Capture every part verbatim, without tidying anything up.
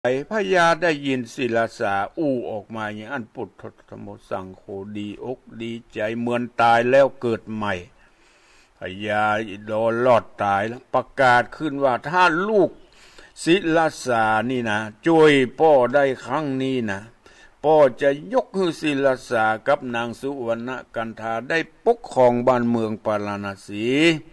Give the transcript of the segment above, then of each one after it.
ไอ้พญาได้ยินศิลาสาอู้ออกมาอย่างอันปุถธโมสังโฆดีอกดีใจเหมือนตายแล้วเกิดใหม่พญาโดนลอดตายแล้วประกาศขึ้นว่าถ้าลูกศิลาสานี่นะช่วยพ่อได้ครั้งนี้นะพ่อจะยกให้ศิลาสากับนางสุวรรณกันธาได้ปกครองบ้านเมืองปาราณสี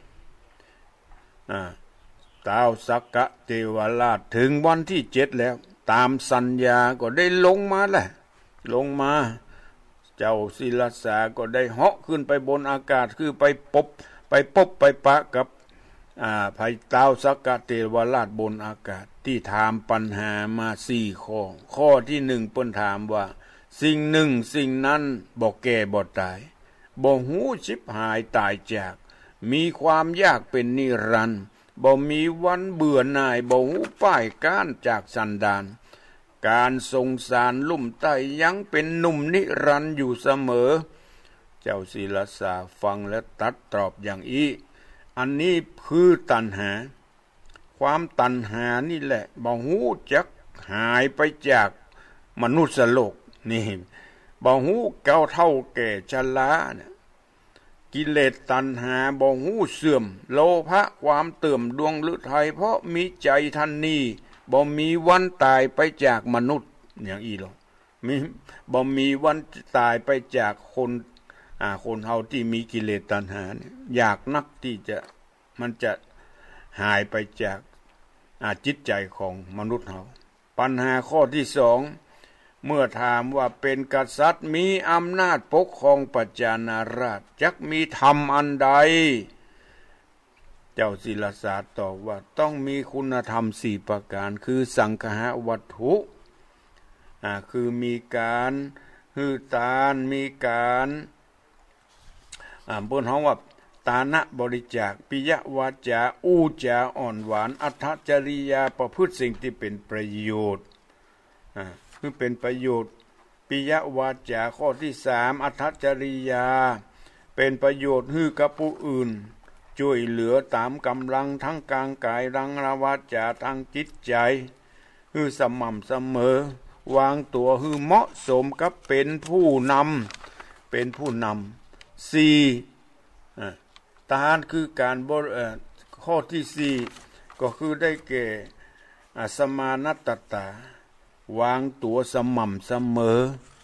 อ่าท้าวสักกะเทวราชถึงวันที่เจ็ดแล้วตามสัญญาก็ได้ลงมาแหละลงมาเจ้าศิลาสาก็ได้เหาะขึ้นไปบนอากาศคือไปปบไปปบไปปะกับอ่าภัยท้าวสักกะเทวราชบนอากาศที่ถามปัญหามาสี่ข้อข้อที่หนึ่งเปิ้นถามว่าสิ่งหนึ่งสิ่งนั้นบ่แก่บ่ตายบ่หูชิบหายตายจากมีความยากเป็นนิรันดร์บ่มีวันเบื่อหน่ายบ่หูป้ายก้านจากสันดานการทรงสารลุ่มใต้ยังเป็นหนุ่มนิรันดร์อยู่เสมอเจ้าศิลาสาฟังและตัดตอบอย่างอี้อันนี้คือตัณหาความตัณหานี่แหละบ่หูจักหายไปจากมนุษย์โลกนี่บ่หูเก่าเท่าแก่ชราเนี่ยกิเลสตัณหาบ่หูเสื่อมโลภะความเตื่อมดวงฤทัยเพราะมีใจท่านนี้บ่มีวันตายไปจากมนุษย์อย่างอีหรอกมีบ่มีวันตายไปจากคนอ่าคนเฮาที่มีกิเลสตัณหาเนี่ยอยากนักที่จะมันจะหายไปจากอ่าจิตใจของมนุษย์เฮาปัญหาข้อที่สองเมื่อถามว่าเป็นกษัตริย์มีอำนาจปกครองปัจจานาราชจักมีธรรมอันใดเจ้าศิลาสาตอบว่าต้องมีคุณธรรมสี่ประการคือสังฆะวัตถุอ่าคือมีการฮือทานมีการอ่าบนห้องว่าตานะบริจาคปิยวาจาอูจาอ่อนหวานอัตถจริยาประพฤติสิ่งที่เป็นประโยชน์อ่าคือเป็นประโยชน์ปิยวาจาข้อที่สามอัตถจริยาเป็นประโยชน์ให้กับผู้อื่นช่วยเหลือตามกำลังทั้งกางกายรังรวาจาทางจิตใจคือสม่ำเสมอวางตัวคือเหมาะสมกับเป็นผู้นำเป็นผู้นำสี่ทานคือการบริข้อที่สี่ก็คือได้แก่สมานัตตาวางตัวสม่ำเสมอ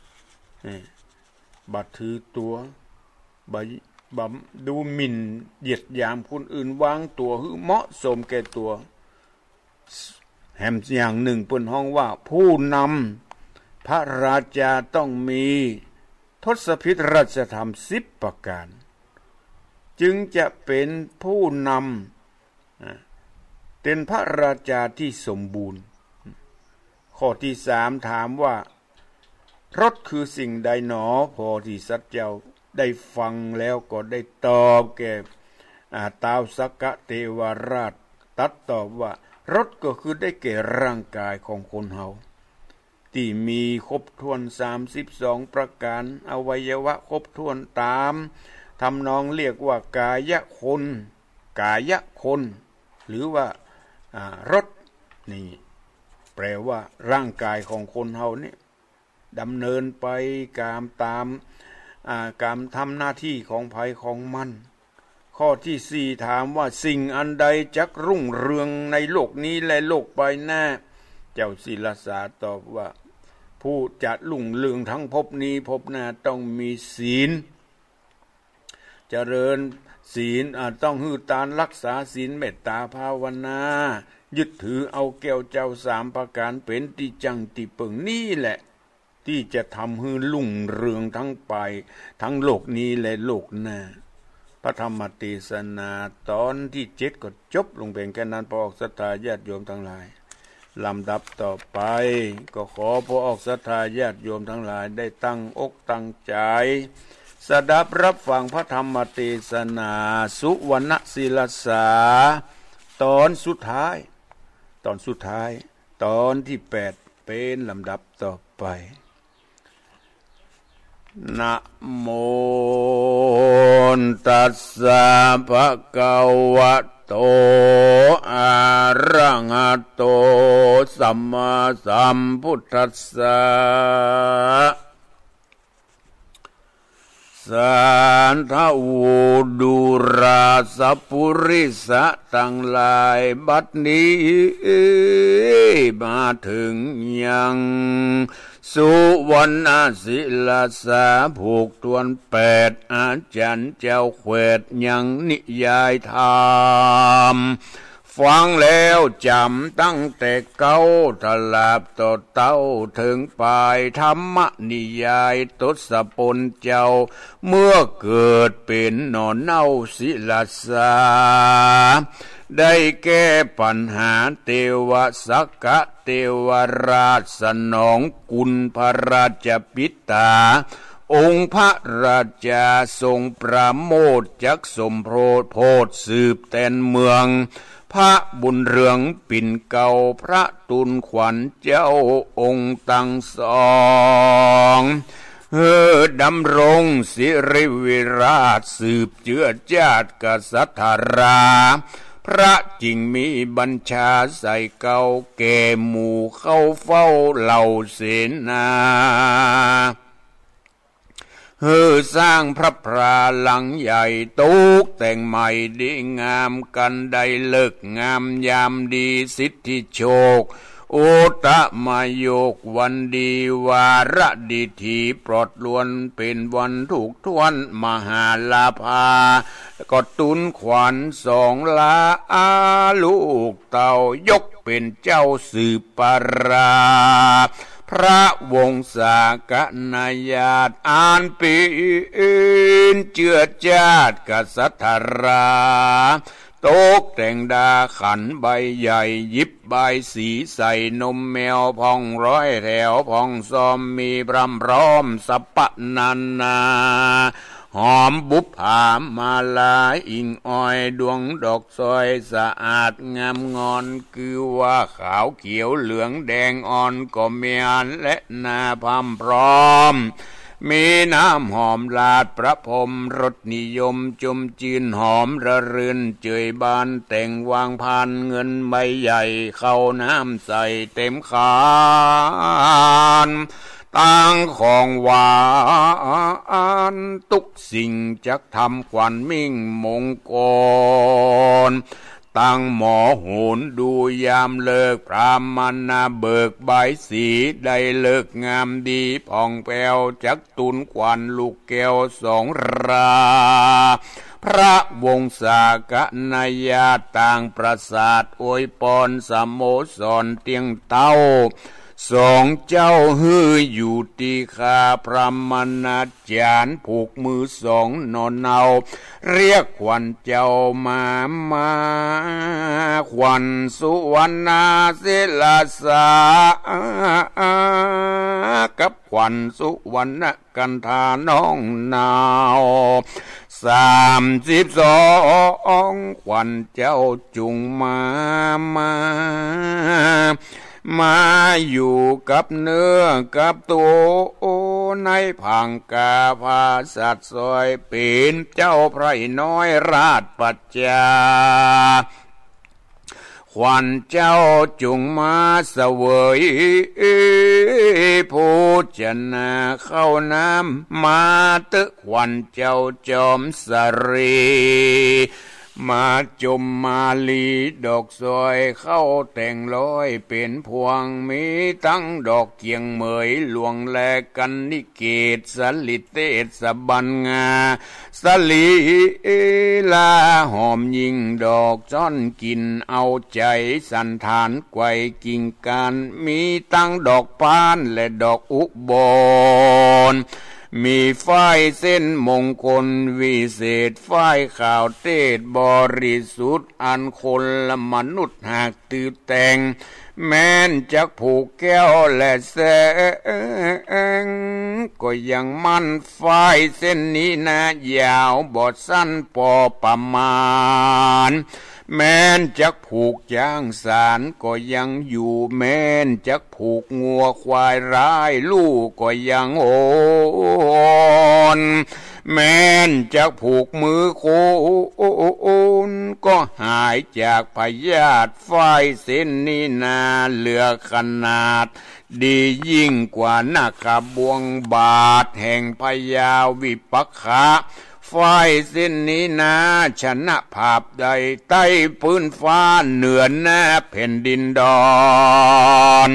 บัดถือตัวบำบำดูหมิ่นเหยียดหยามคนอื่นวางตัวให้เหมาะสมแก่ตัวแห่งอย่างหนึ่งเปิ้นห้องว่าผู้นำพระราชาต้องมีทศพิธราชธรรมสิบประการจึงจะเป็นผู้นำเป็นพระราชาที่สมบูรณ์ข้อที่สามถามว่ารถคือสิ่งใดหนอพอที่สัตว์เจ้าได้ฟังแล้วก็ได้ตอบแก่ท้าวสักกะเทวราชตัดตอบว่ารถก็คือได้แก่ร่างกายของคนเฮาที่มีครบถ้วนสามสิบสองประการอวัยวะครบถ้วนตามทำนองเรียกว่ากายะคนกายะคนหรือว่ารถนี่แปลว่าร่างกายของคนเฮานี่ดำเนินไปตามตามการทำหน้าที่ของภัยของมันข้อที่สี่ถามว่าสิ่งอันใดจักรุ่งเรืองในโลกนี้และโลกไปหน้าเจ้าศิลาสาตอบว่าผู้จะรุ่งเรืองทั้งภพนี้ภพหน้าต้องมีศีลเจริญศีลต้องหื้อตานรักษาศีลเมตตาภาวนายึดถือเอาแก้วเจ้าสามประการเป็นที่จังที่เปิงนี่แหละที่จะทำให้รุ่งเรืองทั้งไปทั้งโลกนี้และโลกหน้าพระธรรมเทศนาตอนที่เจ็ดก็จบลงเป็นแค่นั้นพอออกศรัทธาญาติโยมทั้งหลายลำดับต่อไปก็ขอพอออกศรัทธาญาติโยมทั้งหลายได้ตั้งอกตั้งใจสดับรับฟังพระธรรมเทศนาสุวรรณศิลาสาตอนสุดท้ายตอนสุดท้ายตอนที่แปดเป็นลำดับต่อไปนะโมตัสสะภะคะวะโตอะระหะโตสัมมาสัมพุทธัสสะสันทวูดุราสัพพุริสะทั้งหลายบัดนี้มาถึงยังสุวรรณศิลาสาผูกทวนแปดอาจารย์เจ้าเขวดยังนิยายธรรมฟังแล้วจำตั้งแต่เก้าทลาบต่อเต้าถึงปลายธรรมนิยายทศพลเจ้าเมื่อเกิดเป็นหนอนเน่าศิลาสาได้แก้ปัญหาเทวสักกะเทวราชสนองกุลพระราชปิตาองค์พระราชาทรงประโมทจักสมโพธิโพธสืบแทนเมืองพระบุญเรืองปิ่นเก่าพระตุลขวัญเจ้าองค์ตั้งสองเฮอดำรงศิริวิราชสืบเจือจาติกษัตรา พระจริงมีบัญชาใส่เก่าแก่หมู่เข้าเฝ้าเหล่าเสนาเฮือสร้างพระพราหลังใหญ่ตุกแต่งใหม่ดีงามกันได้เลิกงามยามดีสิทธิโชคโอตะมาโยกวันดีวาระดีทีปลอดล้วนเป็นวันถูกทวนมหาลาภาก็ตุนขวัญสองลาอาลูกเต่ายกเป็นเจ้าสืบปราพระวงศากนายาตอ่านปีนเจือจาดกษัตราโตกแต่งดาขันใบใหญ่ยิบใบสีใส่นมแมวพองร้อยแถวพองซอมมีพรำพร้อมสัปปะนันนาหอมบุพผามาลาอิงอ้อยดวงดอกซอยสะอาดงามงอนคือว่าขาวเขียวเหลืองแดงอ่อนก็เมียนและนาพัมพร้อมมีน้ำหอมลาดประพรมรสนิยมจมจืนหอมระรื่นเจยบานแต่งวางพานเงินใบใหญ่เข้าน้ำใส่เต็มขานตั้งของหวานทุกสิ่งจักทำขวัญมิ่งมงคลตั้งหมอโหนดูยามเลิกพรามนาเบิกใบสีได้เลิกงามดีผ่องแผ้วจักตุนขวัญลูกแก้วสองราพระวงศากนายาต่างประสาทอวยปอนสมโมสรเตียงเต้าสองเจ้าฮืออยู่ตีคาพระมนาจารย์ผูกมือสองนอนเนาเรียกขวัญเจ้ามามาขวัญสุวรรณศิลาสากับขวัญสุวรรณกันทาน้องนาวสามสิบสองขวัญเจ้าจุงมามามาอยู่กับเนื้อกับตัวในผังกาพาสัตว์ซอยเป็นเจ้าไพรน้อยราชปัจจาขวัญเจ้าจุงมาเสวยผู้ชนะเข้าน้ำมาตึกขวัญเจ้าจอมสรีมาจมมาลีดอกซอยเข้าแต่งร้อยเป็นพวงมีตั้งดอกเกียงเหมยหลวงแลกันนิเกตสลิเตสบันงาสลีลาหอมยิ่งดอกจ้อนกินเอาใจสันฐานไกวกิ่งการมีตั้งดอกปานและดอกอุบลมีฝ้ายเส้นมงคลวิเศษฝ้ายข่าวเทศบริสุทธิ์อันคนละมนุษย์หากตือแต่งแม้นจักผูกแก้วและแสงก็ยังมั่นฝ้ายเส้นนี้นะยาวบอดสั้นพอประมาณแม้นจักผูกจ้างสารก็ยังอยู่แม้นจักผูกงัวควายร้ายลูกก็ยังโอนแม้นจะผูกมือโคนก็หายจากพยาธิไฟเส้นนี้นาเหลือขนาดดียิ่งกว่านาคบวงบาทแห่งพยาวิปัคคะไฟเส้นนี้นาชนะภาพใดใต้พื้นฟ้าเหนือหน้าแผ่นดินดอน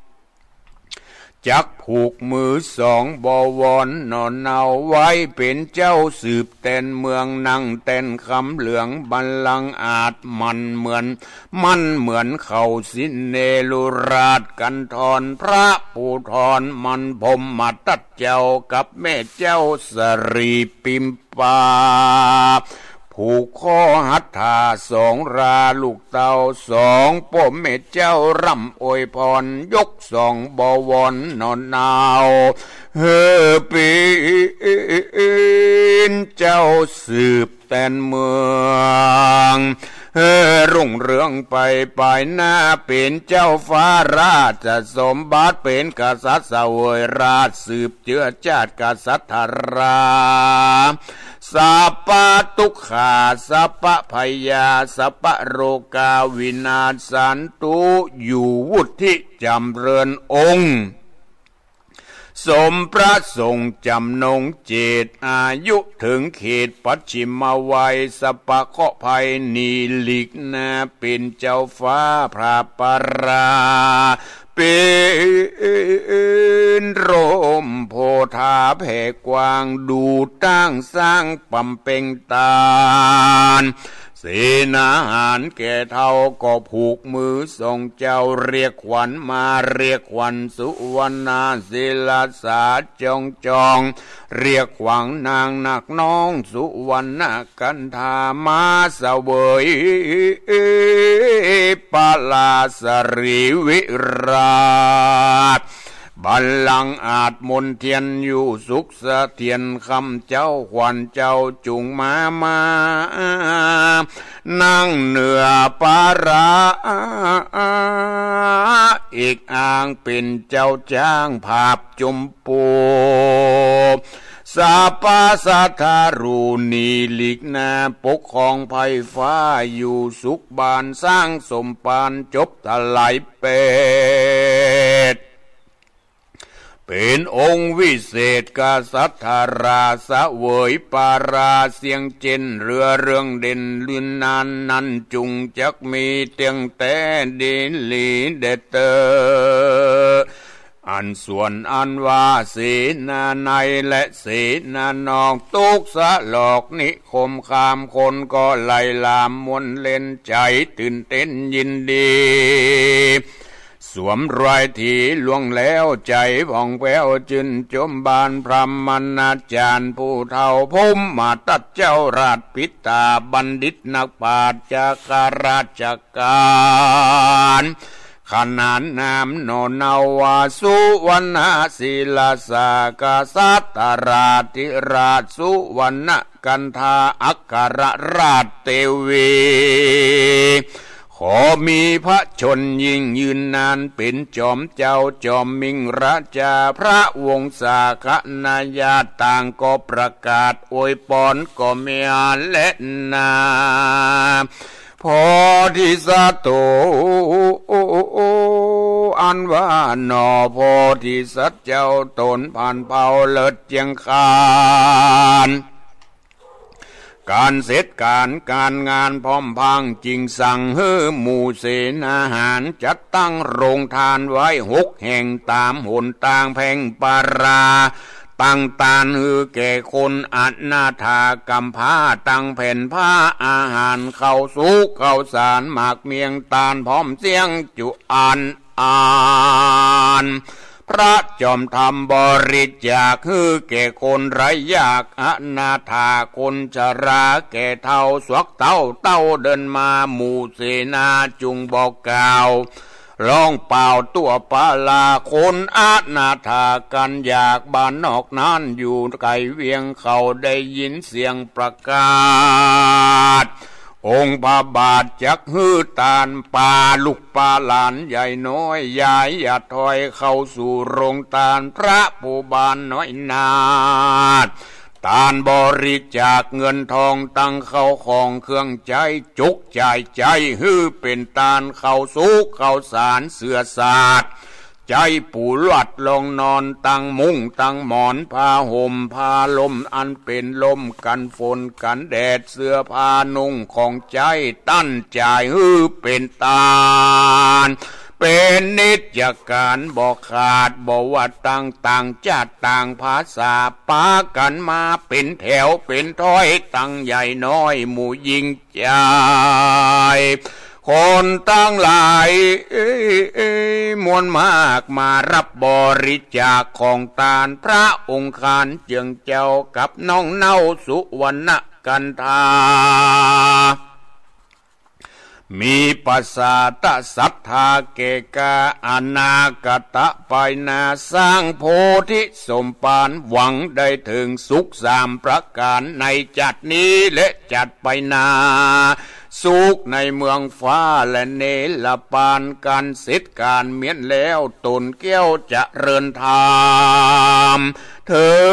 จักผูกมือสองบวรนอนเอาไว้เป็นเจ้าสืบเต้นเมืองนั่งเต้นคำเหลืองบัลลังก์อาจมันเหมือนมันเหมือนเขาสินเนลุราชกันทรพระปูทรมันพมมาตัดเจ้ากับแม่เจ้าสรีปิมปาผูกข้อหัตถาสองราลูกเต่าสองป้มเมเจ้าร่ำอวยพรยกสองบวรนอนนาวเฮอปีนเจ้าสืบแตนเมืองเฮอรุ่งเรืองไปไปหน้าเป็นเจ้าฟ้าราชสมบัติเป็นกษัตริย์เสวยราชสืบเชื้อชาติกษัตริย์ธาราสัพพะทุกขาสัพพะพยาสัพพะโรกาวินาศสันตุอยู่วุฒิจำเริญองค์สมพระทรงจำนงเจตอายุถึงเขตปัจฉิมวัยสปะเคาะภัยนีลิกนาเป็นเจ้าฟ้าพระปราเป็นร่มโพธาแผ่กว้างดูตั้งสร้างปำเพ็งตานเสนาหารแก่เท่าก็ผูกมือส่งเจ้าเรียกขวัญมาเรียกขวัญสุวรรณศิลาสาจองจองเรียกขวัญนางนักน้องสุวรรณกันธามาเสวยปาลาสรีวิราชบัลลังก์อาจมนเทียนอยู่สุขเสถียรคำเจ้าขวัญเจ้าจุงมามานั่งเหนือปาราอีกอ่างเป็นเจ้าจ้างภาพจุมปูสาปาสัทธารูนีลิกนาปกครองภัยฟ้าอยู่สุขบานสร้างสมปานจบทลายเป็ดเป็นองค์วิเศษกษัตริย์ธาราสะเวยปาราเสียงเจนเรือเรื่องเด่นลืนนานนันจุงจักมีเตียงแต่ดินลีเดเตออันส่วนอันว่าเสนาในและเสนานอกตุกสะหลอกนิคมคามคนก็ไล่ลามมวนเล่นใจตื่นเต้นยินดีสวมรอยทีล่วงแล้วใจผ่องแผ้วจืนจมบานพรหมนาจารย์ผู้เฒ่าพมมาตัดเจ้าราชพิตาบัณฑิตนักปราชญ์จากราชการขนานนามโนนาวาสุวรรณศิลาสากษัตริย์ราธิราชสุวรรณกันธาอัครราชเทวีขอมีพระชนยิ่งยืนนานเป็นจอมเจ้าจอมมิงราชาพระวงศาคณาญาติต่างก็ประกาศอวยพรก็เมียและนาพอที่สะโตอันว่านอพอที่สัตเจ้าตนผ่านเผาเลิศเจียงคานการเสร็จการการงานพร้อมพังจริงสั่งให้หมู่เสนาหารจัดตั้งโรงทานไว้หกแห่งตามหนต่างแพ่งปาราตั้งตานฮือแก่คนอนาถากำพร้าตั้งแผ่นผ้าอาหารเข้าสุกเข้าสารหมากเมียงตาลพร้อมเสียงจุอันอ่านพระจอมธรรมบริจาคคือแก่คนไร้ยากอนาถาคนชราแก่เท่าสวกเต้าเต้าเดินมาหมู่เสนาจุงบอกกล่าวร้องเป่าตัวปาลาคนอานาถากันอยากบ้านนอกนั้นอยู่ไกลเวียงเขาได้ยินเสียงประกาศองค์พระบาทจักฮือตานป่าลูกป่าหลานใหญ่น้อยยายอย่าถอยเข้าสู่โรงตานพระผู้บานน้อยนาดตานบริจาคเงินทองตั้งเข้าของเครื่องใจจุกจ่ายใจฮือเป็นตานเข้าสุขเข้าสารเสือสาดใจปูหลัดลงนอนตั้งมุ้งตั้งหมอนผ้าห่มผ้าลมอันเป็นลมกันฝนกันแดดเสื้อผ้านุ่งของใจตั้นใจฮือเป็นตานเป็นนิจการบ่ขาดบ่ว่าต่างต่างชาติต่างภาษาปากันมาเป็นแถวเป็นถ้อยตั้งใหญ่น้อยหมู่ยิงใจคนตั้งหลายมวลมากมารับบริจาคของทานพระองค์ขานเจียงเจ้ากับน้องเน่าสุวรรณกันธามีปัสสาตศรัทธาเกกาอนาคตไปนาสร้างโพธิสมภารหวังได้ถึงสุขสามประการในจัดนี้และจัดไปนาสุขในเมืองฟ้าและเนรปานการเสร็จการเมียนแล้วตนแก้วจะเริญธรรมเธ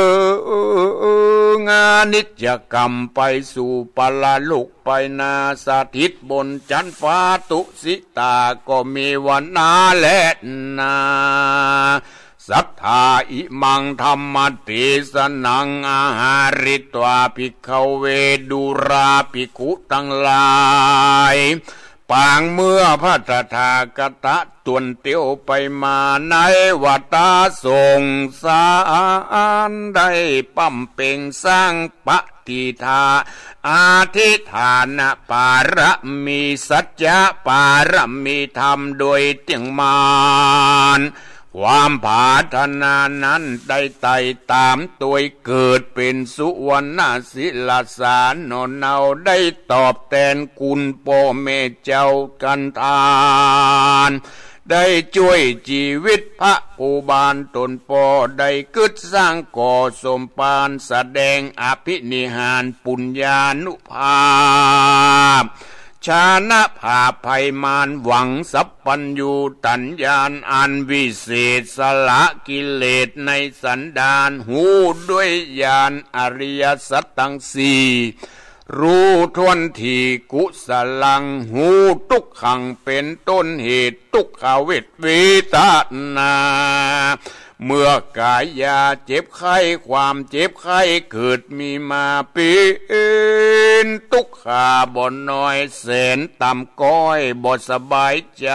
องานนิจกรรมไปสู่ปลาลุกไปนาสถิตบนจันฟ้าตุสิตาก็มีวันนาและนาสัทธาอิมังธรรมติสนังอาหาริตวาภิกขเวดุราภิกขุทั้งหลายปางเมื่อพระตถาคตตวนเตียวไปมาในวัฏสงสารได้ปั้มเป่งสร้างปฏิทาอาทิฐานปารมีสัจจะปารมีธรรมโดยเตียงมานความผาธนานั้นได้ไต่ตามตัวเกิดเป็นสุวรรณศิลาสารนนเอาได้ตอบแทนคุณพ่อแม่เจ้ากันทานได้ช่วยชีวิตพระภูบาลตนพ่อได้กึศสร้างก่อสมปานแสดงอภินิหารปุญญานุภาพชานะภาภัยมารหวังสัพพัญญูตัญญาณอันวิเศษสละกิเลสในสันดานหูด้วยญาณอริยสัจทั้งสี่รู้ทวนทีกุสลังหูทุกขังเป็นต้นเหตุทุกขเวทเวทนาเมื่อกายยาเจ็บไข้ความเจ็บไข้เกิดมีมาเป็นทุกขาบ่น้อยแสนต่ำก้อยบ่สบายใจ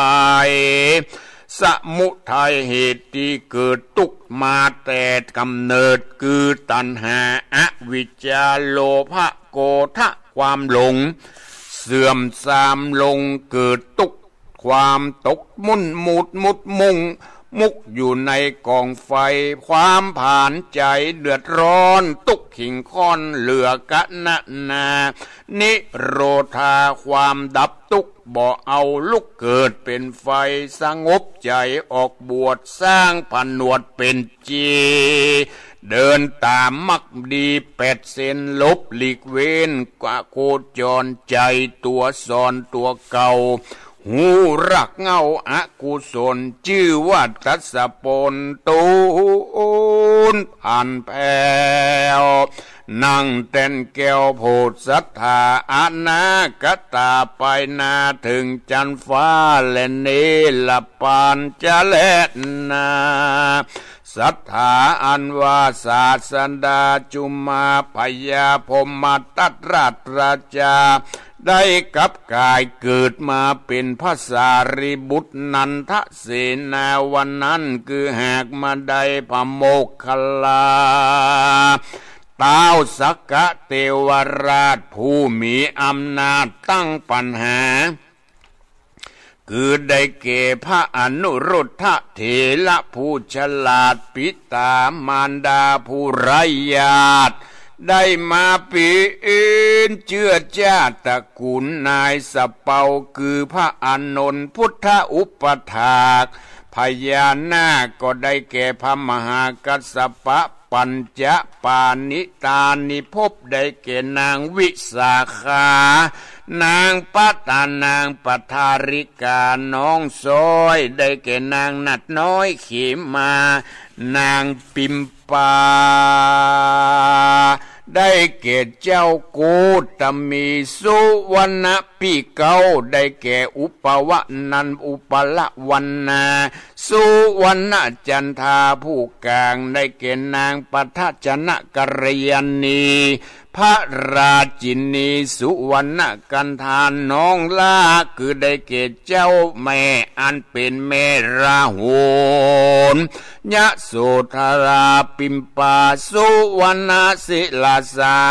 สมุทัยเหตุที่เกิดทุกข์มาแต่กำเนิดคือตัณหาอวิชชาโลภะโกฏะความหลงเสื่อมทรามลงเกิดทุกข์ความตกมุ่นมุดมุดมุงมุกอยู่ในกองไฟความผ่านใจเดือดร้อนตุกขิงค้อนเหลือกะนะนานิโรธาความดับตุกบ่เอาลุกเกิดเป็นไฟสงบใจออกบวชสร้างผนวดเป็นจีเดินตามมักดีแปดเส้นลบหลีกเว้นกว่าโคจรใจตัวซอนตัวเก่าหูรักเงาอกุศลชื่อว่าทัศปนตูนผ่านแผ่วนั่งเต้นแก้วโพธศรัทธาอนาคตาไปนาถึงจันฟ้าและเนรปานจะแลนาศรัทธาอันว่าศาสดาจุมาพยาพมตัตราตราชาได้กับกายเกิดมาเป็นพระสารีบุตรนันทเสนาวันนั้นคือหากมาได้พระโมคคัลลาท้าวสักกะเทวราชผู้มีอำนาจตั้งปัญหาคือได้เก่พระอนุรุทธะเถระผู้ฉลาดปิตามารดาผู้ไร้ญาติได้มาเป็นเชื้อชาติตระกูลนายสะเปาคือพระอานนท์พุทธอุปถากพญานาคก็ได้แก่พระมหากัสสปะปัญจปานิตานิภพได้แก่นางวิสาขานางปัตตานางปัทาริกาน้องซอยได้แก่นางนัดน้อยเขมานางปิมปป่าได้แก่เจ้าโกตมีสุวรรณปีเก้าได้แก่อุปวะนันอุปละวันนาสุวรรณจันทาผู้กลางได้แก่นางปัทจนะกัลยาณีพระราชินีสุวรรณกันธานน้องลาคือได้แก่เจ้าแม่อันเป็นแม่ราโหนยะโสธราปิมปาสุวรรณศิลาสา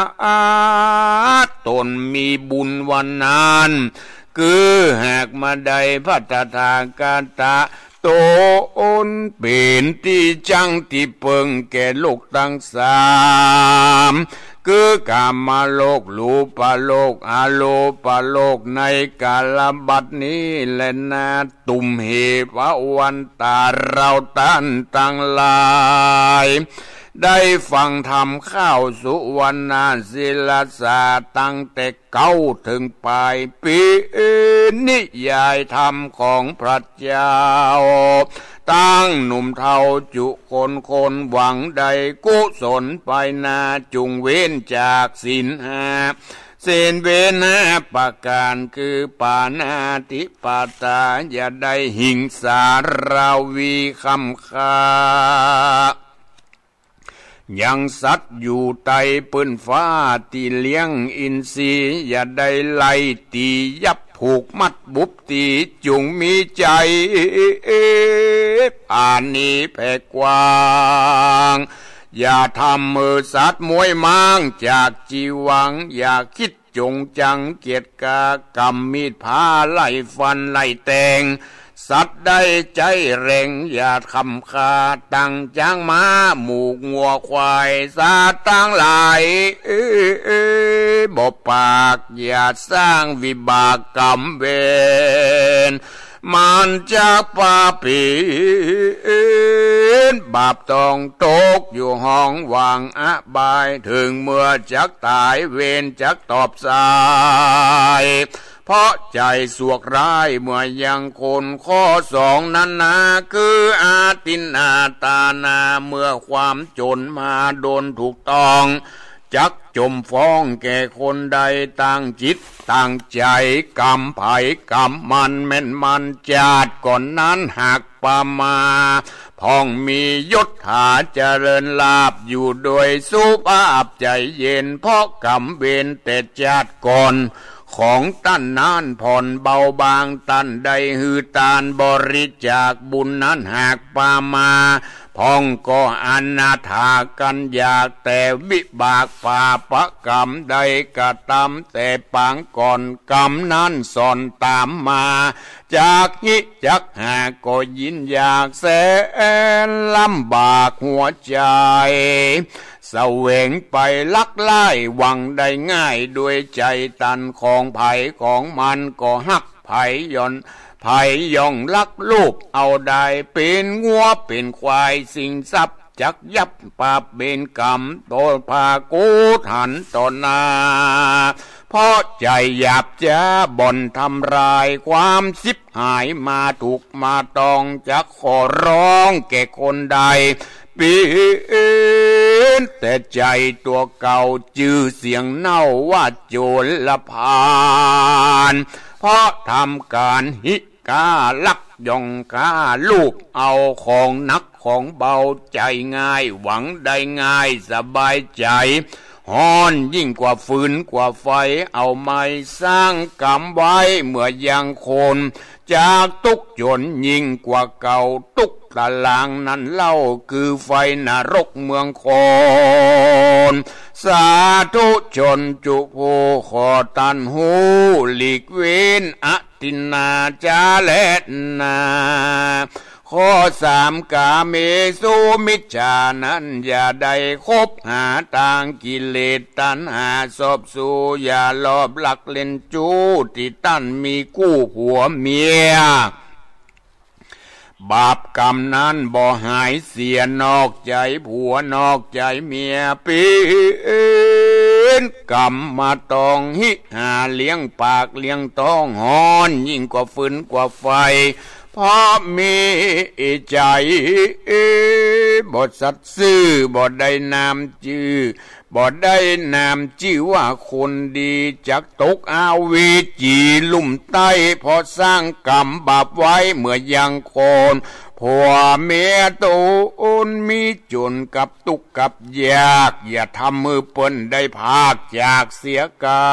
ตนมีบุญวันนั้นคือหากมาได้พัฒทางการตาโตนเป็นที่จังที่เปิงแก่โลกทั้งสามคือกามมาโลกรูปโลกอโลปโลกในกาลบัดนี้และนาตุมเหววันตาเราตันตั้งหลายได้ฟังธรรมข้าวสุวรรณศิลาสาตั้งแต่เก้าถึงปลายปีนิยายธรรมของพระเจ้าตั้งหนุ่มเทาจุคนคนหวังใดกุศลไปนาจุงเว้นจากศีลห้าเส้นเวนะประการคือปานาติปาตาอย่าได้หิงสาราวีคำคายังสัตว์อยู่ใต้ปืนฟ้าที่เลี้ยงอินทรีอย่าได้ไล่ตียับผูกมัดบุบตีจุงมีใจอ่านนี้แผ่กว้างอย่าทำมือสัตว์มวยม้างจากจีวังอย่าคิดจงจังเกียรติกากรรมมีดพาไล่ฟันไล่แตงสัตว์ได้ใจแรงอย่าคำคาตั้งจ้างม้าหมูงัวควายสัตว์ตั้งหลายเอ้เอ้บ่ปากอย่าสร้างวิบากกรรมเวรมันจะปาปีนบาปต้องตกอยู่ห้องวางอบายถึงเมื่อจักตายเวรจักตอบสายเพราะใจสวกร้ายเมื่อยังคนข้อสองนั้นนาคืออาตินาตานาเมื่อความจนมาโดนถูกต้องจักจมฟ้องแก่คนใดตั้งจิตตั้งใจกรรมไผ่กรรมมันแม่นมันจาดก่อนนั้นหากปามาพ้องมียศหาเจริญลาภอยู่โดยสุภาพใจเย็นเพราะกรรมเวรแต่จาดก่อนของตั้นนั้นผ่อนเบาบางตั้นใดหือตานบริจาคบุญนั้นหากปามาพ้องก็อนาถากันอยากแต่วิบากปาปะกรรมใดกระทำแต่ปางก่อนกรรมนั้นสอนตามมาจากนี้จักหาก็ยินอยากแสนลำบากหัวใจเสวงไปลักไล่หวังได้ง่ายด้วยใจตันของไผ่ของมันก็หักไผ่ย่อนไผ่ย่องลักลูกเอาได้เป็นงัวเป็นควายสิ่งทรัพย์จักยับปาบเบนกรรมโตพากูหันต่อหน้าเพราะใจหยาบจ้าบ่อนทำลายความสิบหายมาถูกมาตองจักขอร้องแก่คนใดปีนแต่ใจตัวเก่าจื่อเสียงเน่าว่าโจรละพานเพราะทำการหิกาลักย่องกาลูกเอาของนักของเบาใจง่ายหวังได้ง่ายสบายใจฮ้อนยิ่งกว่าฟืนกว่าไฟเอาไม้สร้างกรรมไว้เมื่อยังคนจากตุกจนยิ่งกว่าเก่าตุกตารางนั้นเล่าคือไฟนรกเมืองคอนสาธุชนจุโพขอตันหูหลีกเว้นอตินาจาเลนาข้อสามกาเมสุมิจฉานั้นอย่าได้คบหาทางกิเลสตัณหาสอบสู่อย่าลอบหลักเล่นจู้ที่ตั้นมีกู้ผัวเมียบาปกรรมนั้นบ่หายเสียนอกใจผัวนอกใจเมียปีนกรรมมาตองหิหาเลี้ยงปากเลี้ยงต้องหอนยิ่งกว่าฟืนกว่าไฟเพราะมีใจบ่สัตย์ซื่อบ่ได้นามจื้อบ่ได้นามชื่อว่าคนดีจักตกอาวีจีลุ่มใต้พอสร้างกรรมบาปไว้เมื่อยังคนผัวเมียตูนมีจนกับตุกกับยากอย่าทำมือเปิ้นได้พากจากเสีย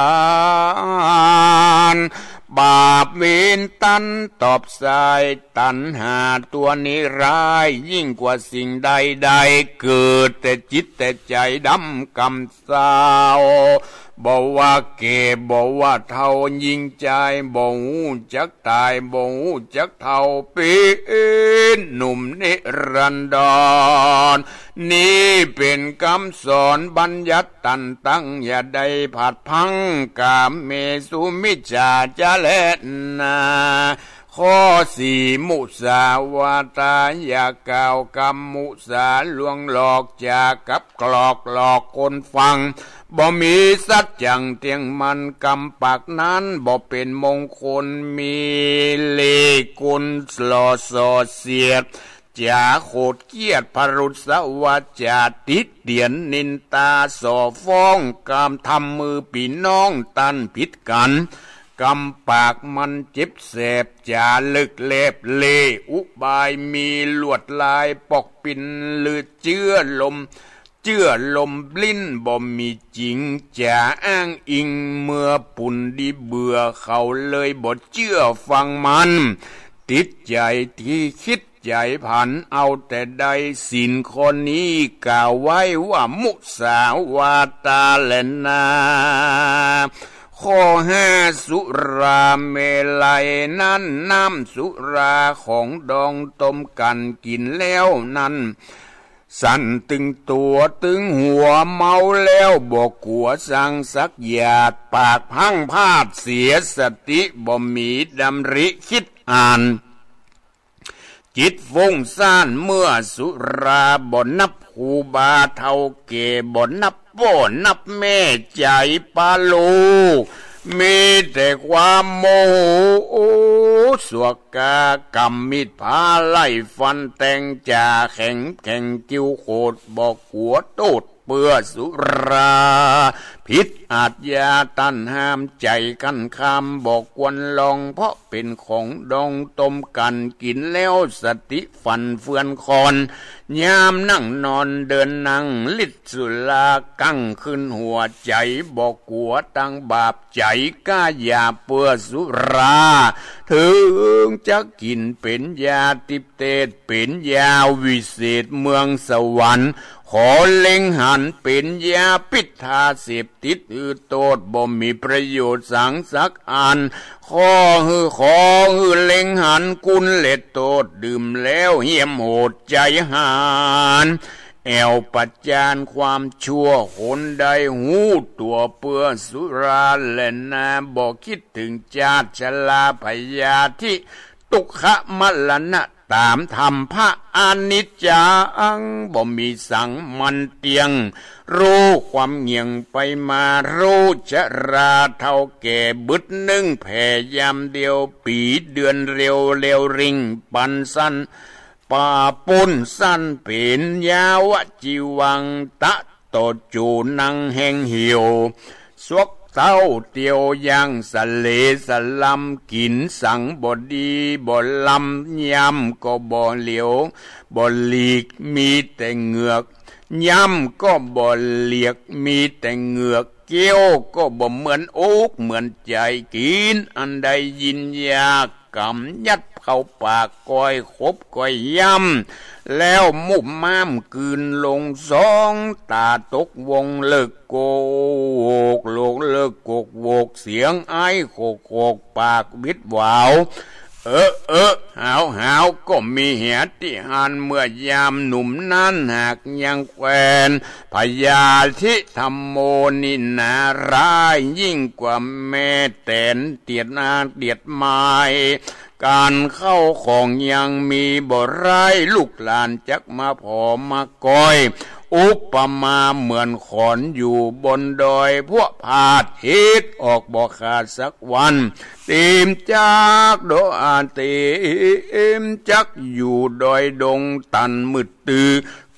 การบาปเวรตันตอบสายตันหาตัวนี้ร้ายยิ่งกว่าสิ่งใดใดเกิดแต่จิตแต่ใจดำกำเศร้าบอกว่าเก็บบอกว่าเท่ายิ่งใจบอกจักตายบอกจักเท่าเป็นหนุ่มนิรันดรนี่เป็นคำสอนบัญญัติตันตั้งอย่าได้ผัดพังกามเมสุมิจฉาจะเล่นนาข้อสี่มุสาวาทาอย่ากล่าวกรรมมุสาลวงหลอกจากกับกลอกหลอกคนฟังบ่มีสัจจังเตียงมันกรรมปากนั้นบ่เป็นมงคลมีเลกุลสลอสอเสียดจ่าโคดเกียรติพรุษวาจาติดเดียนนินตาส่อฟ้องกามทำมือปีน้องตันผิดกันกำปากมันเจ็บแสบจ่าลึกเล็บเลอุบายมีลวดลายปอกปินลือเจื้อลมเจื้อลมบลิ้นบ่มีจริงจ่าอ้างอิงเมื่อปุ่นดีเบื่อเขาเลยบ่เชื่อฟังมันติดใจที่คิดใจผันเอาแต่ใดสินคนนี้กล่าวไว้ว่ามุสาวาตาแลนาข้อห้าสุราเมลัยนั้นน้ำสุราของดองต้มกันกินแล้วนั้นสั่นตึงตัวตึงหัวเมาแล้วบอกกัวสังสักหยาดปากพังพาดเสียสติบ่มีดำริคิดอ่านจิตฟุ้งซ่านเมื่อสุราบ่นับหูบาเท่าเก็บบ่นับพ่อนับแม่ใจปาโลมีแต่ความโมโหสวกากรรมมิดพาไล่ฟันแตงจ่าแข็งแข็งกิ้วโคดบอกหัวโตดเปื่อสุราพิษอาจยาตันห้ามใจกันคำบอกควรลองเพราะเป็นของดองต้มกันกินแล้วสติฟันเฟือนคอนยามนั่งนอนเดินนั่งลิดสุลากั้งขึ้นหัวใจบอกกัวตั้งบาปใจก้าอย่าเปื่อสุราถึงจะกินเป็นยาติเตศเป็นยาวิเศษเมืองสวรรค์ขอเล็งหันเป็นยาพิษทาเสพติดอือโตดบ่มีประโยชน์สังสักอันข้อฮือขอฮือเล็งหันกุลเล็ดโตดดื่มแล้วเหี้ยมโหดใจหานแอวปัจจานความชั่วคนใดหูตัวเปื้อสุราและนาบอกคิดถึงจาตชลาพยาธิตุขะมรณะตามธรรมพระอนิจจังบ่มีสังมันเตียงรู้ความเงียงไปมารู้ชราเท่าแก่บึดนึ่งแผ่ยามเดียวปีเดือนเร็วเร็วริงปันสั้นป่าปุ้นสั้นเป็นยาวจิวังตะโตจูนังแห่งเหี่ยวสวกเต้าเตียวยังสะเลสะลำกินสังบ่ดีบ่ลำยำก็บ่เหลียวบ่หลีกมีแต่เหงือกยำก็บ่เลียกมีแต่เหงือกเกี้ยวก็บ่เหมือนโอ๊กเหมือนใจกินอันใดยินยากกำยัดเข้าปากก้อยคบก้อยยำแล้วมุมม้ามกืนลงสองตาตกวงเลิกโกกโลกเลิกโกกโวกเสียงไอโคกโคกปากวิดวาวเออเออหาวหาวก็มีเหตุที่หันเมื่อยามหนุ่มนั้นหากยังแควนพยาธิธรรมโมนินาร้ายยิ่งกว่าแม่แตนเตียดนาเตียดไม้การเข้าของยังมีบ่ร้ายลูกหลานจักมาพอมาก้อยอุปมาเหมือนขอนอยู่บนดอยพวกผาดฮิตออกบ่ขาดสักวันตีมจักโดอาตีมจักอยู่ดอยดงตันมืดตื้อ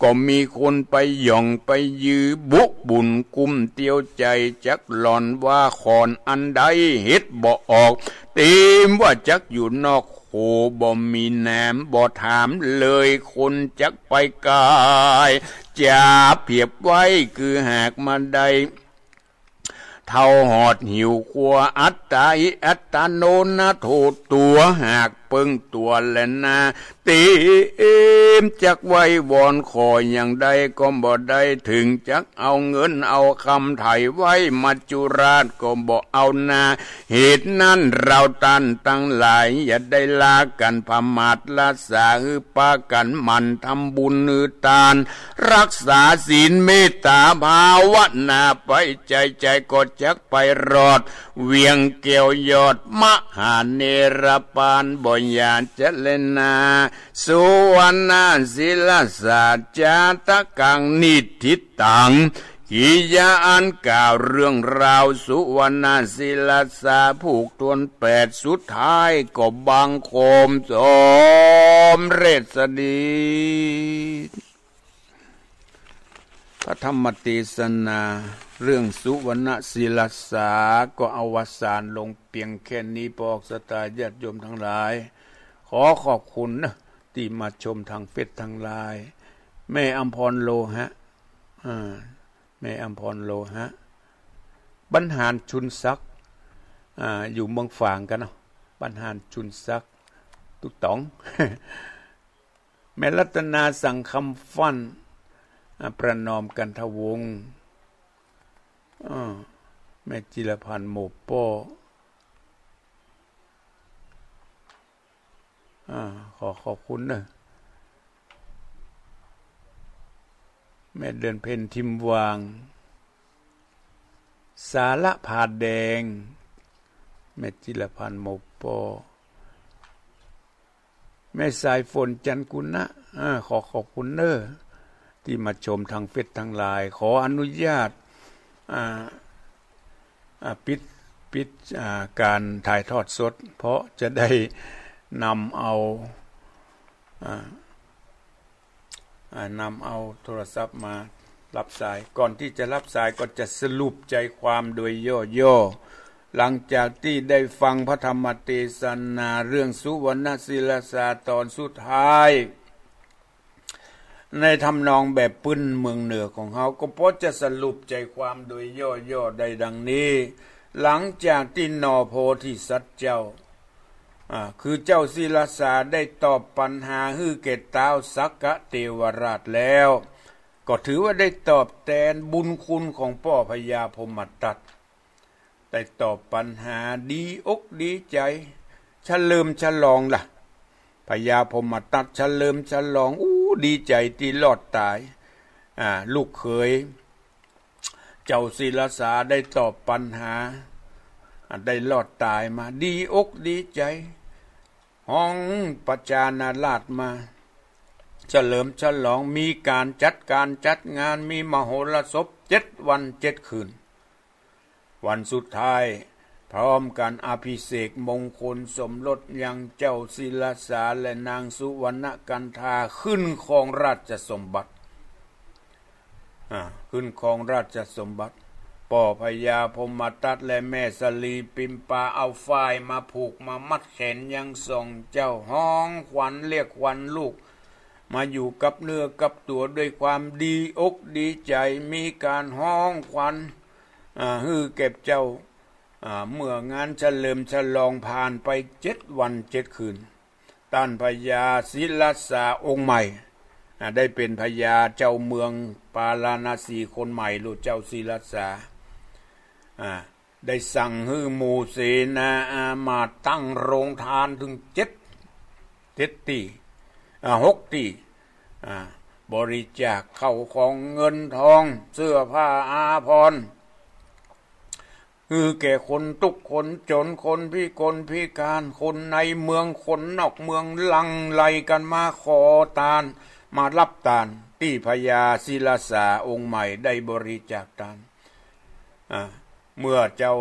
ก็มีคนไปหย่องไปยือบุบุญกุมเตียวใจจักหลอนว่าขอนอันใดเฮ็ดบ่ออกตีมว่าจักอยู่นอกโคบ่มีแหนมบ่ถามเลยคนจักไปกายจะเปรียบไว้คือหากมาได้เท่าหอดหิวขัวอัตตาอิอัตตาโนนะโทษตัวหากเปิงตัวและนาตีเอ็มจักไว้วอนคอยอย่างใดก็บ่ได้ถึงจักเอาเงินเอาคำไถ่ไว้มัจจุราชก็บ่เอานาเหตุนั้นเราตันตั้งหลายอย่าได้ลากันพมาทละสาหือปากันมันทำบุญนือตานรักษาศีลเมตตาภาวนาไปใจใจก็จักไปรอดเวียงเกี่ยวยอดมหาเนรปานบ่ยานเจเลนาสุวรรณศิลสาจาตะกังนิทิตังกิยาอันกล่าวเรื่องราวสุวรรณศิลสาผูกตวนแปดสุดท้ายก็บังโคมสมเรศดีพระธรรมเทศนาเรื่องสุวรรณศิลสาก็อวสานลงเพียงแค่นี้ปอกสตาญาติโยมทั้งหลายขอขอบคุณนะที่มาชมทางเฟซทางไลน์แม่อำพรโลหะอ่าแม่อำพรโลหะบรรหารชุนซักอ่าอยู่เมืองฝางกันเนาะบรรหารชุนซักตุกต๋อง แม่รัตนาสั่งคำฟันประนอมกันทวงศ์แม่จิรพันธ์โมโป้ขอขอบคุณนะแม่เดือนเพ็ญทิมวางสาระผาแดงแม่จิรพันธ์โมโป้แม่สายฝนจันกุณะขอขอบคุณเนอะที่มาชมทางเฟซทางไลน์ขออนุญาตปิดปิดการถ่ายทอดสดเพราะจะได้นำเอานำเอาโทรศัพท์มารับสายก่อนที่จะรับสายก็จะสรุปใจความโดยย่อๆหลังจากที่ได้ฟังพระธรรมเทศนาเรื่องสุวรรณศิลสาตอนสุดท้ายในทำนองแบบปื้นเมืองเหนือของเขาก็พอจะสรุปใจความโดยย่อๆได้ดังนี้หลังจากที่นอโพธิสัตว์เจ้าอ่าคือเจ้าศิลสาได้ตอบปัญหาฮือเกตเต้าสักกะเทวราชแล้วก็ถือว่าได้ตอบแทนบุญคุณของพ่อพญาพมทัตได้ตอบปัญหาดีอกดีใจเฉลิมฉลองล่ะพญาพมทัตเฉลิมฉลองอู้ดีใจที่รอดตายอ่าลูกเขยเจ้าศิลสาได้ตอบปัญหาได้รอดตายมาดีอกดีใจห้องประจานาราชมาเฉลิมฉลองมีการจัดการจัดงานมีมโหรสพเจ็ดวันเจ็ดคืนวันสุดท้ายพร้อมกันอภิเษกมงคลสมรสยังเจ้าศิลสาและนางสุวรรณกันธาขึ้นครองราชสมบัติขึ้นครองราชสมบัติป่อพญาพมทัตและแม่สลีปิมปาเอาฝ้ายมาผูกมามัดแขนยังส่งเจ้าห้องขวัญเรียกขวัญลูกมาอยู่กับเนื้อกับตัวด้วยความดีอกดีใจมีการห้องขวัญฮือเก็บเจ้าเมื่องานเฉลิมฉลองผ่านไปเจ็ดวันเจ็ดคืนต้านพญาศิลสาองค์ใหม่ได้เป็นพญาเจ้าเมืองปาราณสีคนใหม่ลูกเจ้าศิลสาได้สั่งให้หมู่เสนามาตั้งโรงทานถึงเจ็ดเจ็ดตีหกตีบริจาคเข้าของเงินทองเสื้อผ้าอาภรณ์คือแก่คนทุกคนจนคนพิกลพิการคนในเมืองคนนอกเมืองลังไลกันมาขอทานมารับทานที่พญาศิลสาองค์ใหม่ได้บริจาคทานเมื่อเจ้า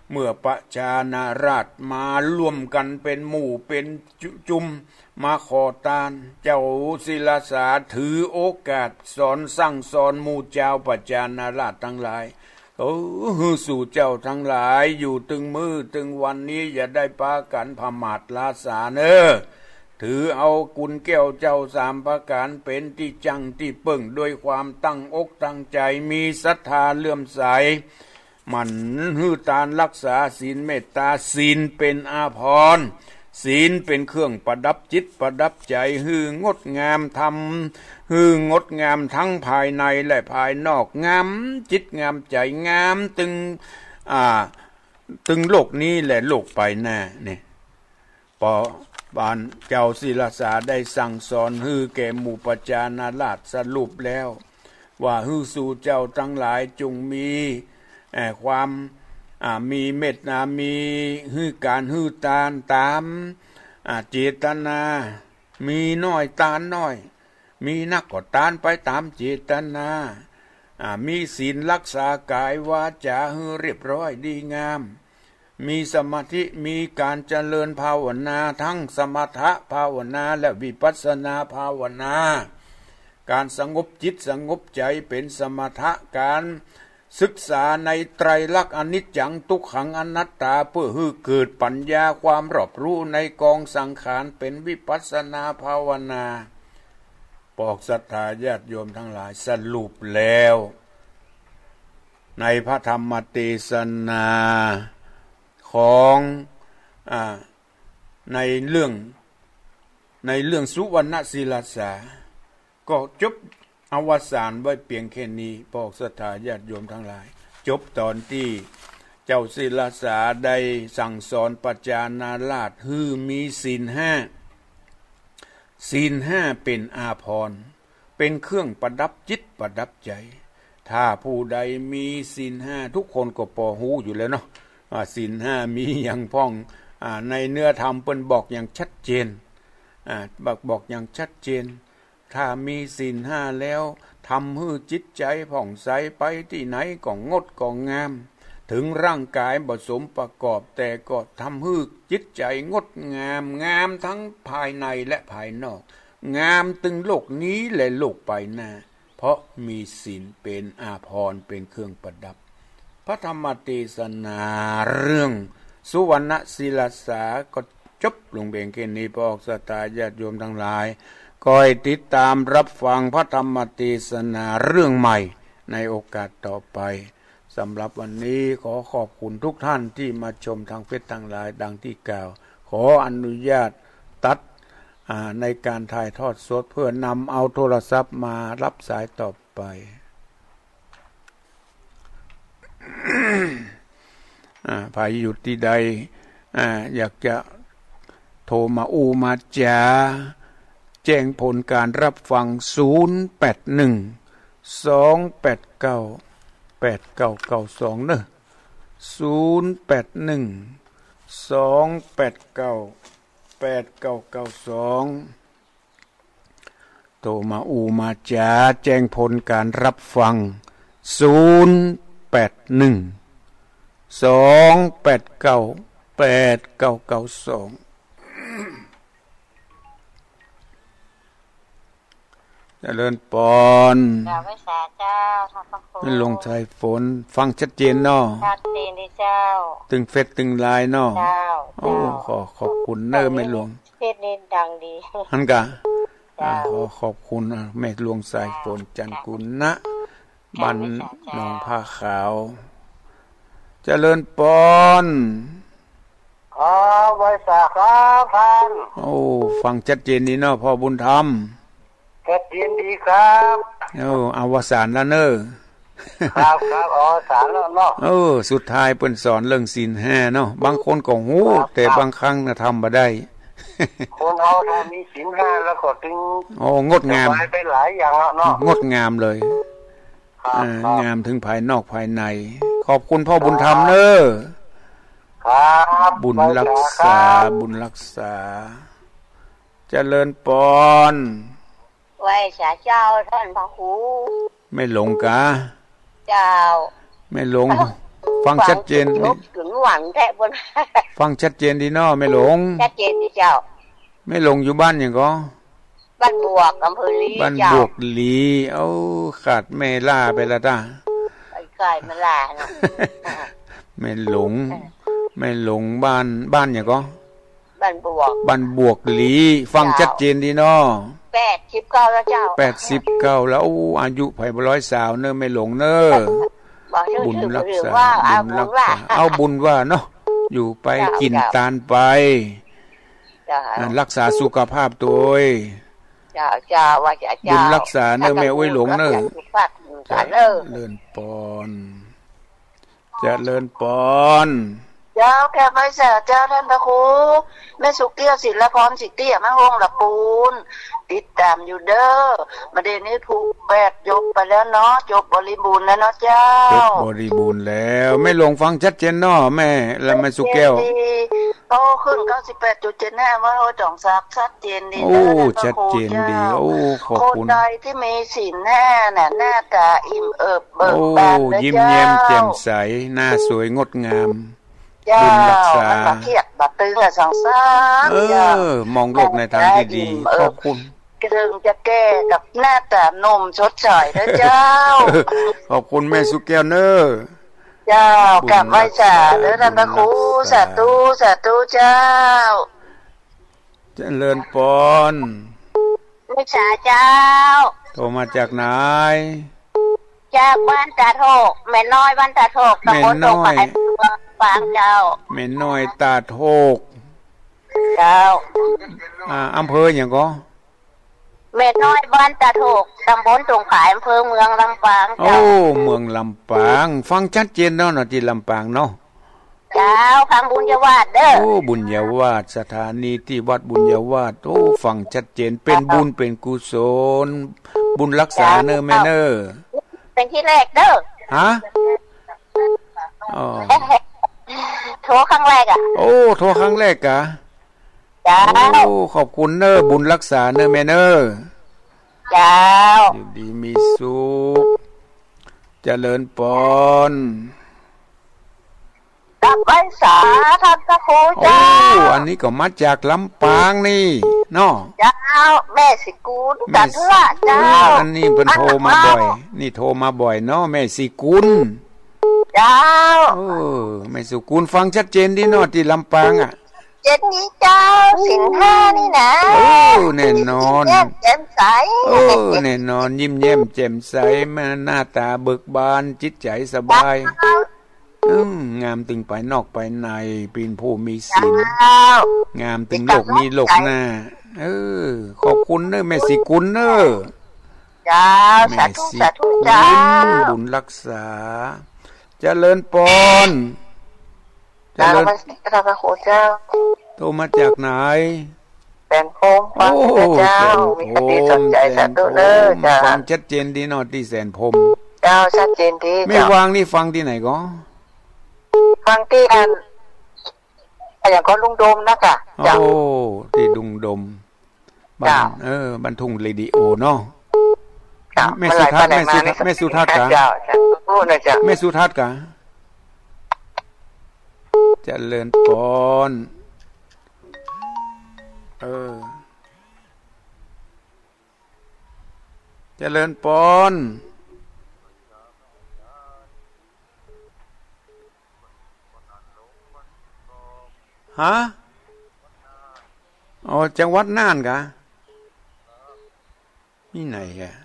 เมื่อประชานาราชมาร่วมกันเป็นหมู่เป็นจุมมาขอตานเจ้าศิลาสาถือโอกาสสอนสั่งสอนหมู่เจ้าประชานาราชทั้งหลายโอ้สู่เจ้าทั้งหลายอยู่ตึงมือตึงวันนี้อย่าได้ปากันพมาทลาสาเนอถือเอากุลแก้วเจ้าสามประการเป็นที่จังที่เปิ่งด้วยความตั้งอกตั้งใจมีศรัทธาเลื่อมใสมันหื้อตานรักษาศีลเมตตาศีลเป็นอาภรณ์ศีลเป็นเครื่องประดับจิตประดับใจหื้องดงามธรรมหื้องดงามทั้งภายในและภายนอกงามจิตงามใจงามตึงอ่าตึงโลกนี้และโลกไปหน้านี่ปอบานเจ้าศิลาสาได้สั่งสอนฮือแก่หมู่ประชานาราชสรุปแล้วว่าฮือสู่เจ้าทั้งหลายจงมีความมีเมตตามีฮือการฮือตานตามเจตนามีน้อยตานน้อยมีนักก็ตานไปตามเจตนามีศีลรักษากายวาจาฮือเรียบร้อยดีงามมีสมาธิมีการเจริญภาวนาทั้งสมถะภาวนาและวิปัสสนาภาวนาการสงบจิตสงบใจเป็นสมถะการศึกษาในไตรลักษณ์อนิจจังทุกขังอนัตตาเพื่อให้เกิดปัญญาความรอบรู้ในกองสังขารเป็นวิปัสสนาภาวนาปอกศรัทธาญาติโยมทั้งหลายสรุปแล้วในพระธรรมเทศนาของอ่าในเรื่องในเรื่องสุวรรณศิลาสาก็จบอวสานไว้เพียงแค่นี้พวกศรัทธาญาติโยมทั้งหลายจบตอนที่เจ้าศิลาสาได้สั่งสอนประชานาราชฮือมีศีลห้าศีลห้าเป็นอาภรณ์เป็นเครื่องประดับจิตประดับใจถ้าผู้ใดมีศีลห้าทุกคนก็พอหูอยู่แล้วเนาะว่าศีลห้ามีอย่างพ้องในเนื้อธรรมเปิ้นบอกอย่างชัดเจนบอกบอกอย่างชัดเจนถ้ามีศีลห้าแล้วทำให้จิตใจผ่องใสไปที่ไหนก็งดก็งามถึงร่างกายผสมประกอบแต่ก็ทำให้จิตใจงดงามงามทั้งภายในและภายนอกงามตึงโลกนี้และโลกไปหน้าเพราะมีศีลเป็นอาภรณ์เป็นเครื่องประดับพระธรรมเทศนาเรื่องสุวรรณศิลาสาก็จบลงเพียงแค่นี้พวกศรัทธาญาติโยมทั้งหลายคอยติดตามรับฟังพระธรรมเทศนาเรื่องใหม่ในโอกาสต่อไปสำหรับวันนี้ขอขอบคุณทุกท่านที่มาชมทางเฟซทางไลน์ดังที่กล่าวขออนุญาตตัดในการถ่ายทอดสดเพื่อนำเอาโทรศัพท์มารับสายต่อไปภายอยู่ที่ใดอยากจะโทรมาอูมาจาแจ้งผลการรับฟังศูนย์ แปด หนึ่ง สอง แปด เก้า แปด เก้า เก้า สองเนอะศูนย์ แปด หนึ่ง สอง แปด เก้า แปด เก้า เก้า สองโทรมาอูมาจาแจ้งผลการรับฟังศูนย์ แปด หนึ่ง สอง แปด เก้า แปด เก้า เก้า สองเจริญปอนเจ้าวิสาเจ้าท่านพระครูไม่ลงใจฝนฟังชัดเจนเนาะชัดเจนดิเจ้าตึงเฟซตึงไลน์เนาะเจ้าโอ้ขอขอบคุณเนอแม่หลวงเฟซนี่ดังดีฮันกะขอขอบคุณแม่หลวงสายฝนจันกุลนะบ้านหนองผ้าขาวเจริญปอนอ๋อวิสาครับท่านโอ้ฟังชัดเจนดีเนาะพ่อบุญธรรมชัดเจนดีครับโอ้อวสานแล้วเนอะครับครับอ๋อสารแล้วเนาะเออสุดท้ายเปิ้นสอนเรื่องศีลห้าเนาะบางคนก็ฮู้แต่บางครั้งน่ะทำบ่ได้คนเอาถ้ามีศีลห้าแล้วก็ถึงโอ้งดงามไปหลายอย่างแล้วเนาะงดงามเลยอ่างามถึงภายนอกภายในขอบคุณพ่อบุญธรรมเนอะครับบุญรักษาบุญรักษาเจริญปอนไว้สาเจ้าท่านพระครูไม่หลงกะเจ้าไม่หลงฟังชัดเจนจบถึงหวังแท้บนฟังชัดเจนดีเนาะไม่หลงชัดเจนดีเจ้าไม่หลงอยู่บ้านหยังก็บ้านบวกอำเภอลีบ้านเจ้าบวกหลีเอาขาดแม่ล่าไปละจ้าไอ้ไก่มันลาเนาะแม่หลงแม่หลงบ้านบ้านหยังก็บ้านบวกบ้านบวกหลีฟังชัดเจนดีเนาะแปดสิบเก้าแล้วเจ้าแปดสิบเก้าแล้วอายุไผบ่ร้อยสาวเนอะไม่หลงเนอะบอกชื่อบุญชื่อรักหรือษาว่าเอาบุญบุรัญกว่าษาเอาบุญว่าเนาะอยู่ไปเจ้ากินเจ้าตาลไปเจ้าอ่ารักษาสุขภาพตัวเองเจ้าเจ้าว่าจะเจ้าบุญรักษาเนอะแม่อุ้ยหลงเนอะรักษาสุขภาพกันเนอะเลินปอนเจะเลินปอนเจ้าแค่ไม่เสียเจ้าท่านพระครูแม่สุเกี้ยวศิลพรสิเตี้ยมาห้องละปูนติดตามอยู่เด้อมาเดี๋ยวนี้ถูกแปดยกไปแล้วเนาะจบบริบูรณ์แล้วเนาะเจ้าจบบริบูรณ์แล้วไม่หลงฟังชัดเจนเนาะแม่แล้วแม่สุแก้วโตขึ้นเก้าสิบแปดจุดเจ็ดห้าว่าโอ้จ่องซักชัดเจนดีโอ้นะท่านพระชัดครูเจนดีเจ้าโอ้ขอบคนคุณใดที่มีศีลห้าน่ะหน้าตาอิ่มเอิบเบิโอ้กบานเลยยิ้มเจ้าแย้มแจ่มใสหน้าสวยงดงามเจ้าบุญรักษามันบาเครียดบาตึงอะสองสามเอเจ้าอ มองโลกในทางที่ดีขอบคุณกระถึงจะแก้กับหน้าตาหนุ่มชดเชยนะเจ้าขอบคุณแม่สุแก้วเนอะเจ้ากลับไหว้สาเด้อท่านพระครูบุญรักษาสาธุสาธุเจ้าเจริญปอนไม่ช้าเจ้าโทรมาจากไหนจากบ้านตาโทกแม่น้อยบ้านตาโทกตำบลตรงไปฟางเจ้าแม่น้อยตาโทกเจ้าอ่าอำเภออย่างก็แม่น้อยบ้านตาโทกตำบลตรงขายอำเภอเมืองลำปางโอ้เจ้าเมืองลำปางฟังชัดเจนเนาะเนาะที่ลำปางเนาะเจ้าฟังบุญยวาดเด้อโอ้บุญญาวาสสถานีที่วัดบุญญาวาสโอ้ฟังชัดเจนเป็นบุญเป็นกุศลบุญรักษาเนอะแม่เนอะเป็นที่แรกเด้อฮะอ๋อโทรครั้งแรกอ่ะโอ้โทรครั้งแรกกะเจ้าโอ้ขอบคุณเนอะบุญรักษาเนอะแม่เนอะเจ้าอยู่ดีมีสุขเจริญปอนกับไว้สาท่านพระครูโอ้เจ้าอันนี้ก็มาจากลำปางนี่เนาะเจ้าแม่สิกูลจันทระเจ้าอันนี้เพิ่นโทรมาบ่อย นี่โทรมาบ่อยเนาะแม่สิกุลเจ้าเออแม่สุกุลฟังชัดเจนดีเนาะที่ลำปางอ่ะเจ็ดนี้เจ้าสินห้านี่นะโอ้แน่นอนแจ่มแจ่มใสโอ้แน่นอนยิ้มแย้มแจ่มใสแม่หน้าตาเบิกบานจิตใจสบายอืมงามตึงไปนอกไปในเป็นผู้มีศีลเจ้างามตึงโลกนี้โลกหน้าเออขอบคุณเนอะแม่สิกุลเนอะเจ้าสาแม่ธุสิสาธุกุเจ้าลบุญรักษาเจริญปอน เจเจ้าริญพระพระครูเจ้าโทรมาจากไหนเป็นโคมฟังนะเจ้ามีคติสนใจสาธุเด้อเจ้าฟังชัดเจนดีเนอที่แสนพรหมเจ้าชัดเจนดีไม่เจ้าวางนี่ฟังที่ไหนก็ฟังที่อันอย่างก็ลุงโดมนะกะโอ้เจ้าที่ดุงดมบ้าเจ้านเออบันทุงเรดิโอเนาะเจ้าแม่สุทัศน์แม่สุทัศน์แม่สุทัศน์กะเจ้าเจ้าพูดนะเจ้าแม่สุทัศน์กะเจริญปอนเออเจริญปอนฮะอ๋อจังหวัดน่านกะนี่ไหนกะ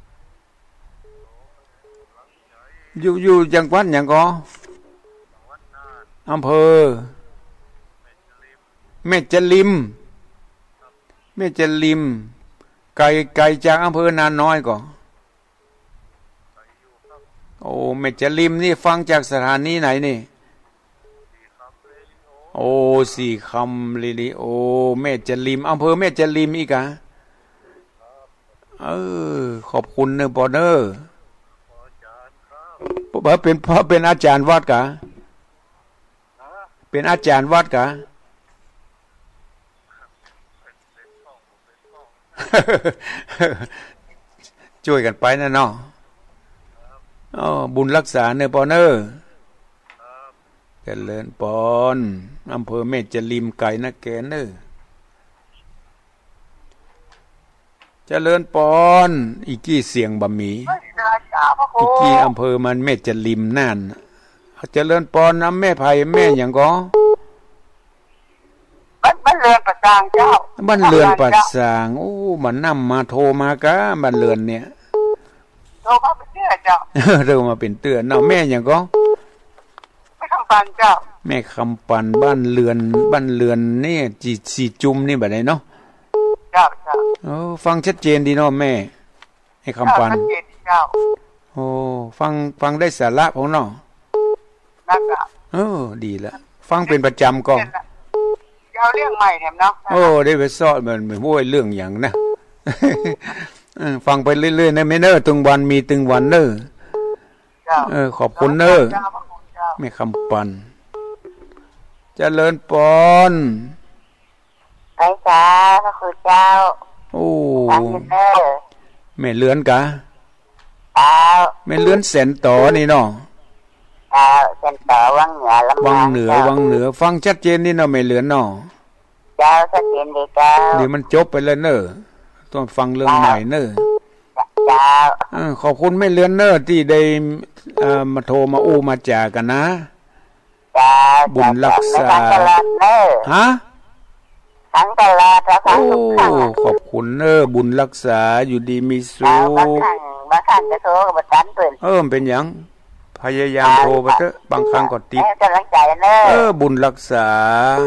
อยู่อยู่จังหวัดอย่างก็อำเภอแม่จะลิมแม่จะลิมไกลไกลจากอำเภอนานน้อยก็โอ้แม่จะลิมนี่ฟังจากสถานีไหนนี่โอ้สี่คำลิลิโอแม่จะลิมอำเภอแม่จะลิมอีกอะเออขอบคุณเนอะปอเนอร์เพราะเป็นเพราะเป็นอาจารย์วัดกะเป็นอาจารย์วัดกะ ช่วยกันไปนะเนาะอ๋อบุญรักษาเนอะปอเนอร์เจริญปอนอำเภอแม่จริมไก่นะแกเนอเจริญปอนอีกกี่เสียงบะหมี่อีกกี่อำเภอมันแม่จริมนั่นเจริญปอนน้ำแม่ไผ่แม่อย่างก็บ้านเรือนประจางเจ้าบ้านเรือนประจางโอ้มันนำมาโทรมากะบ้านเรือนเนี่ยโทรมาเป็นเตื้อเจ้าเริ่มมาเป็นเตื้อเนาะแม่อย่างก็แม่คำปันเจ้าแม่คำปันบ้านเรือนบ้านเรือนนี่จีสีจุ่มนี่แบบไหนเนาะเจ้าเจ้าโอ้ฟังชัดเจนดีเนาะแม่ให้คำปันชัดเจนเจ้าโอ้ฟังฟังได้สาระของเนาะนักอ่ะเออดีละฟังเป็นประจำก็เอาเรื่องใหม่แถมเนาะโอ้ได้ไปสอนมันไม่รู้เรื่องอย่างนะฟังไปเรื่อยๆนะไม่เนอตึงวันมีตึงวันเนอเออขอบคุณเนอไม่คำปันเจริญปอนไปจ้าพระคุณเจ้าโอ้แม่เลือนกะเจ้าแม่เลือนแสนต่อนี่เนาะเจ้าเส้นต่อวังเหนือลำวังเหนือวังเหนือฟังชัดเจนนี่เนาะไม่เลือนเนาะเจ้าชัดเจนดีเจ้าเดี๋ยวมันจบไปเลยเนอต้องฟังเรื่องใหม่เนอเจ้าขอบคุณไม่เลือนเนอที่ได้มาโทรมาอู้มาจากันนะเจ้าบุญรักษาฮะทั้งตลอดทั้งทุกครั้งขอบคุณเนอบุญรักษาอยู่ดีมีสุขบางครั้งบางครั้งจะโทรกับตันเปิ่นเออเป็นหยังพยายามโทรไปเถอะบางครั้งก็ติดกำลังใจเนอเออบุญรักษา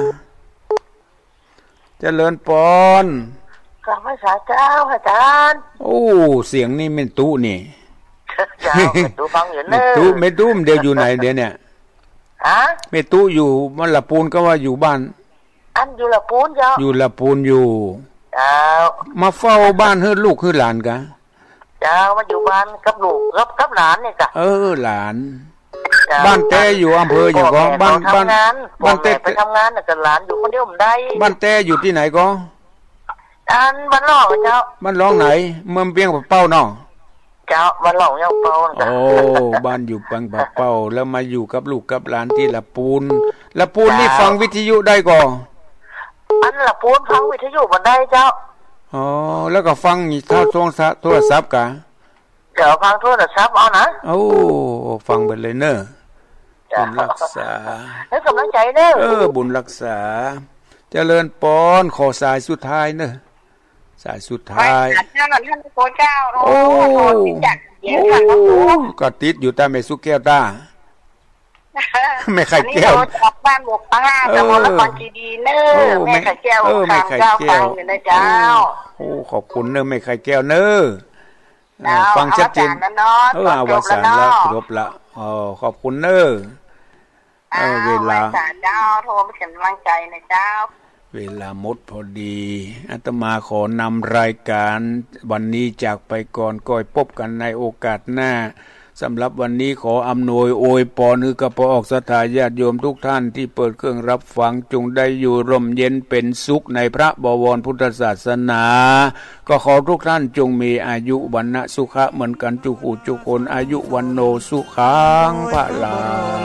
เจริญปอนกราบพระเจ้าอาจารย์โอ้เสียงนี่เมตุนี่เจ้าเมตุฟังอยู่เนอเมตุเมตุเดี๋ยวอยู่ไหนเดี๋ยวเนี่ยฮะเมตุอยู่มันละปูนก็ว่าอยู่บ้านอันอยู่ละปูนเจ้าอยู่ละปูนอยู่เจ้ามาเฝ้าบ้านเฮือลูกเฮือหลานกะเจ้ามาอยู่บ้านกับลูกกับกับหลานนี่กะเออหลานบ้านแต่อยู่อำเภออย่างก็บ้านบ้านบ้านแต่ไปทำงานน่ะกับหลานอยู่คนเดียวผมได้บ้านแต่อยู่ที่ไหนก็อันบ้านหลองเจ้าบ้านหลองไหนเมืองเปียงปะเป้าเนาะเจ้าบ้านหลองยังเป้าโอ้บ้านอยู่ปังปะเป้าแล้วมาอยู่กับลูกกับหลานที่ละปูนละปูนนี่ฟังวิทยุได้ก่ออันละปูนฟังวิทยุมันได้เจ้าอ๋อแล้วก็ฟังนี่เท่าโทรศัพท์กะเดี๋ยวฟังโทรศัพท์เอานะโอ้ฟังไปเลยเนอะบุญรักษาให้กำลังใจเนอะเออบุญรักษาเจริญปอนขอสายสุดท้ายเนอะสายสุดท้ายท่านท่านโคเจ้าโอ้ก็ติดอยู่แต่ไม่สุแก้วตาไม่ไข่แก้วจากบ้านบกป้าจังหวัดนครศรีดีเนอะแม่ไข่แก้วทางเจ้าฟังอยู่นะเจ้าโอ้ขอบคุณเนอะไม่ไข่แก้วเนอะฟังชัดเจนเอออวสานแล้วจบละอ๋อขอบคุณเนอะเออเวลาเจ้าโทรมาเป็นกำลังใจนะเจ้าเวลาหมดพอดีอาตมาขอนำรายการวันนี้จากไปก่อนก่อยพบกันในโอกาสหน้าสำหรับวันนี้ขออำนวยอวยพรคือกระพอออกศรัทธาญาติโยมทุกท่านที่เปิดเครื่องรับฟังจงได้อยู่ร่มเย็นเป็นสุขในพระบวรพุทธศาสนาก็ขอทุกท่านจงมีอายุวรรณะสุขะเหมือนกันทุกผู้ทุกคนอายุวันโนสุขังพระลา